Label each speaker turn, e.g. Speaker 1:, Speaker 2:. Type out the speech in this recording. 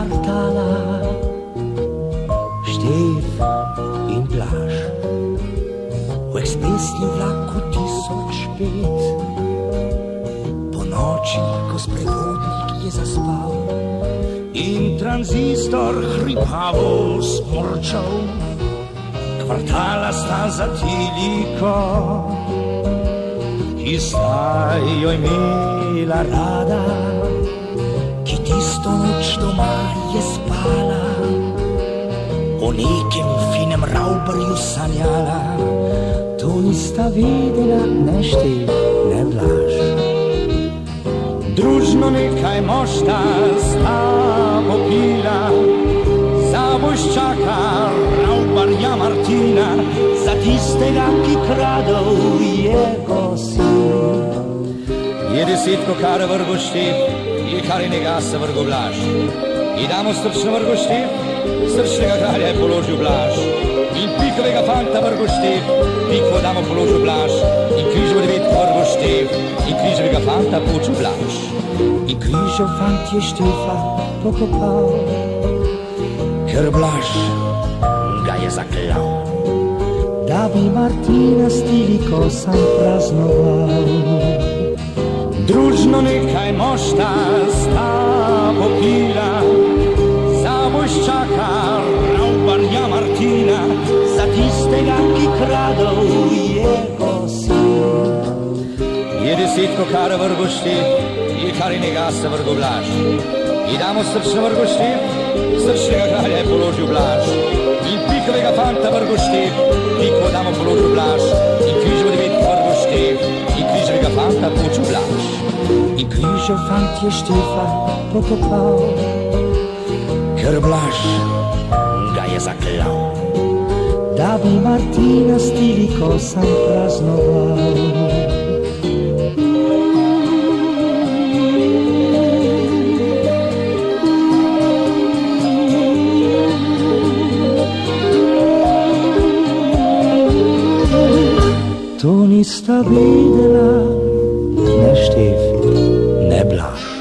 Speaker 1: kvartala, Štef in Blaž. V ekspresni vlaku 1005, po noči, ko sprevodnik je zaspal in tranzistor hripavo smrčal, kvartala sta zatiliko, ki sta jo imela rada, ki tisto noč doma je spala, o nekem finem ravbarju sanjala. To nista vedela ne Štef ne Blaž. Družno nekaj mošta sta popila, za vojščaka ravbarja Martina, za tistega, ki kradel jego sin. Je 10, kar vrgo Štef, je kar je njega se vrgo Blaž. In damo srčno vrgo Štef, srčnega kralja je položil Blaž. In pikovega fanta vrgo Štef, pikovo damo položil Blaž. In križevo 9 vrgo Štef, in križevega fanta počel Blaž. In križev fant je Štefa pokopal, ker Blaž ga je zaklal, da bi Martina s Tiliko sam praznoval. Družno nekaj mošta sta popila, za vojščaka ravbarja Martina, za tistega, ki kradel jego sin. Je 10, kar vrgo Štef, je kar je njega se vrgo Blaž. In damo srčno vrgo Štef, srčnega kralja je položil Blaž. In pikovega fanta vrgo Štef, pikovo damo položil Blaž. In križevo 9 vrgo Štef, in križevega fanta počel Blaž. In križev fant je Štefa pokopal, ker Blaž ga je zaklal, da bi Martina s Tiliko sam praznoval. To nista vedela ne Štef ne Blaž.